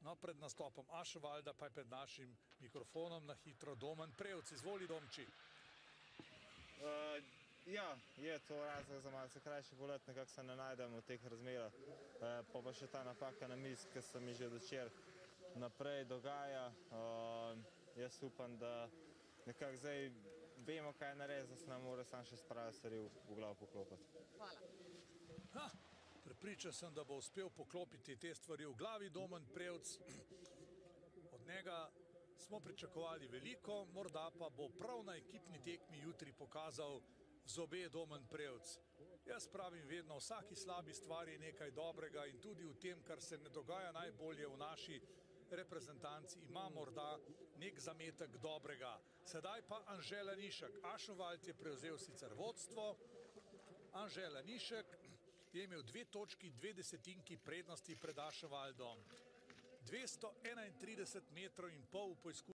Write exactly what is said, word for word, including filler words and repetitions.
No, pred nastopom Aschenwalda pa je pred našim mikrofonom na hitro Domen Prevc. Izvoli, Domči. Uh, ja, je to razlog za malce krajši polet, nekako se ne najdem v teh razmerah. Uh, pa pa še ta napaka na miz, ki se mi že od včeraj naprej dogaja. Uh, jaz upam, da nekako zdaj vemo, kaj je narediti, da se nam mora sam še spraviti stvari v, v glavo poklopiti. Hvala. Ha, prepričan sem, da bo uspel poklopiti te stvari v glavi Domen Prevc. Od njega smo pričakovali veliko, morda pa bo prav na ekipni tekmi jutri pokazal zobe Domen Prevc. Jaz pravim vedno, v vsaki slabi stvari je nekaj dobrega in tudi v tem, kar se ne dogaja najbolje v naši reprezentanci, ima morda nek zametek dobrega. Sedaj pa Anže Lanišek. Aschenwald je prevzel sicer vodstvo. Anže Lanišek je imel dve točki, dve desetinki prednosti pred Aschenwaldom. dvesto enaintrideset metrov in pol v poizkušnju.